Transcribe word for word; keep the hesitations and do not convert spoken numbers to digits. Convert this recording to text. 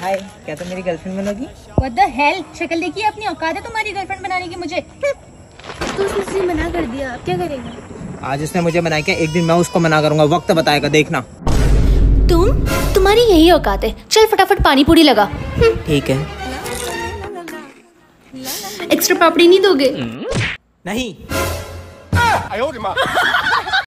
हाय, क्या तुम मेरी गर्लफ्रेंड बनोगी? What the hell? शक्ल देखिए अपनी, औकात है तुम्हारी गर्लफ्रेंड बनाने की मुझे। तो उसने मना कर दिया, अब क्या करेगा? आज उसने मुझे मना किया, एक दिन मैं उसको मना करूंगा, वक्त बताएगा, देखना। तुम तुम्हारी यही औकात है, चल फटाफट पानी पूरी लगा। ठीक है। एक्स्ट्रा पापड़ी नहीं दोगे? नहीं।